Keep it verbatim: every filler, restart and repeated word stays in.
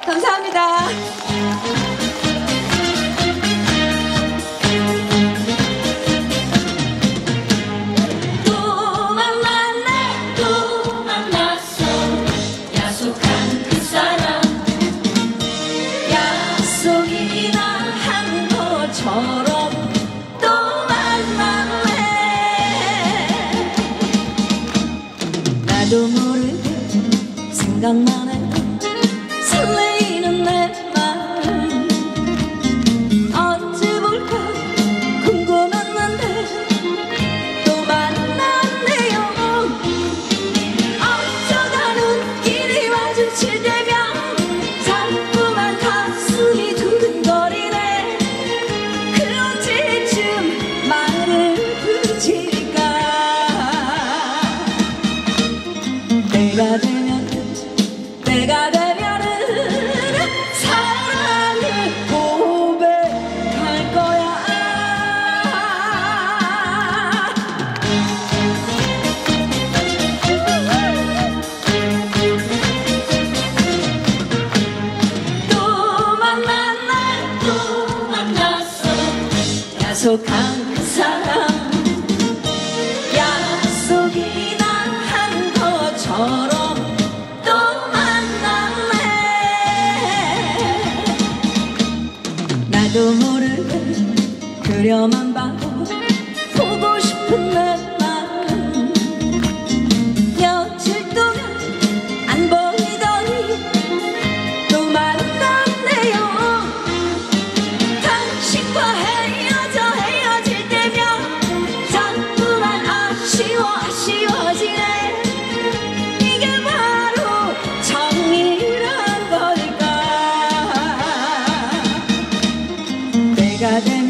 감사합니다. 또 만날래. 나도 모르게 생각만 해 설레이는 내 마음. 언제 볼까 궁금했는데 또 만났네요. 어쩌다 눈길이 마주칠 때면 자꾸만 가슴이 두근거리네. 때가 되면 때가 되면은 사랑을 고백할 거야. 또 만났네 또 만났어 약속한 그 사람. 약속이 처럼 또 만났네. 나도 모르게 그려만 봐도 보고 싶은 내 마음. 며칠 동안 안 보이더니 또 만났네요. 당신과 헤어져 헤어질 때면 자꾸만 아쉬워 아쉬워지네. 때가 되면